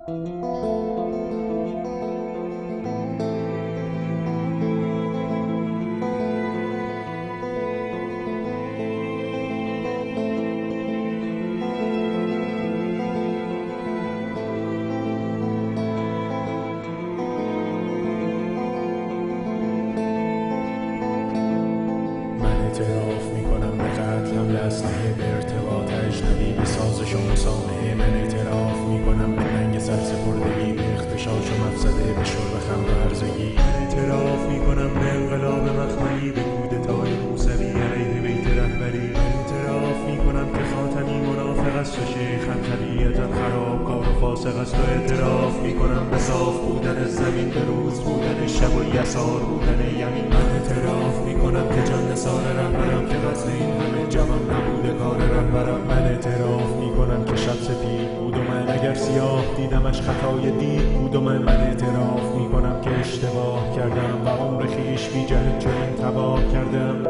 اعتراف میکنم به قتل حمل اسلحه به ارتباط اجنبی به سازش و مسامحه. من اعتراف میکنم به ننگ سرسپردگی به اغتشاش و مفسده به شرب خمر و هرزگی. من اعتراف میکنم به انقلاب مخملی به کودتای موسوی علیه بیت رهبری. من اعتراف میکنم که خاتمی منافق است و شیخم طبیعتا خرابکار و فاسق است. و اعتراف میکنم به صاف بودن زمین، به روز بودن شب و یسار بودن یمین. من اعتراف میکنم که جان نثار رهبرم که قصد این همه جوان نبوده کار رهبرم. من اعتراف میکنم که شب سپید بود و من اگر سیاه دیدمش خطای دید بود. و من اعتراف میکنم که اشتباه کردم و عمر خویش بی جهل چنین تباه کردم.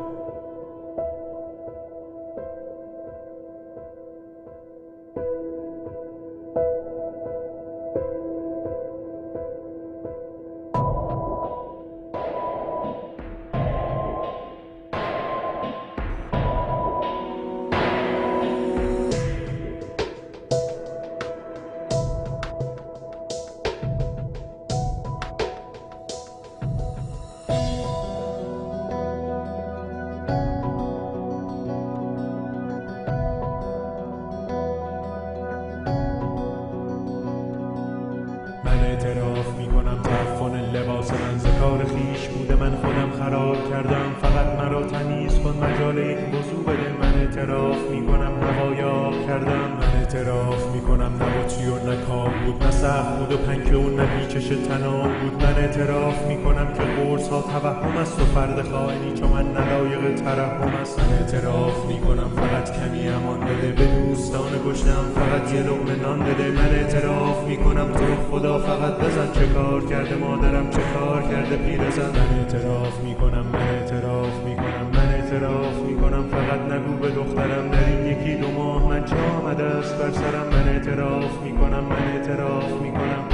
من اعتراف میکنم تعفن لباس من ز کار خویش بوده، من خودم خراب کردم. فقط مرا تمیز کن، مجال یک وضو بده. من اعتراف میکنم هوایاب کردم. من اعتراف میکنم نه بطری و نه کام بود، نه سخت بود و پنکه و نه بیکش تناب بود. من اعتراف میکنم که قرص ها توهم است و فرد خائنی چون من نلایق ترحم است. من اعتراف میکنم فقط کمی امان بده، به دوستان گشتم فقط یه لقمه نان بده. من اعتراف میکنم تو خدا فقط بزن، چه کار کرده مادرم، چه کار کرده پیرزن. من اعتراف میکنم، من اعتراف میکنم، من اعتراف میکنم فقط نگو به دخترم در این یکی دو ماه من چه آمده است بر سرم. من اعتراف میکنم، من اعتراف میکنم.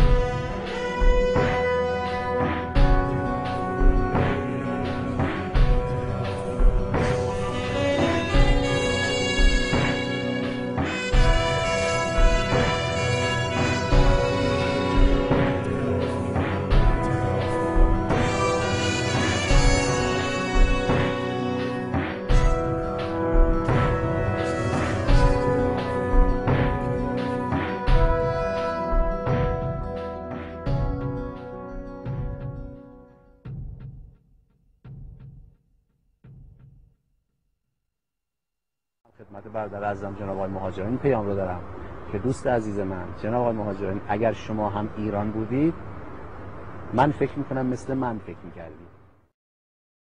خدمت برادر عزیزم جناب آقای مهاجرانی پیام رو دارم که دوست عزیز من جناب آقای مهاجرانی، اگر شما هم ایران بودید من فکر میکنم مثل من فکر میکردید.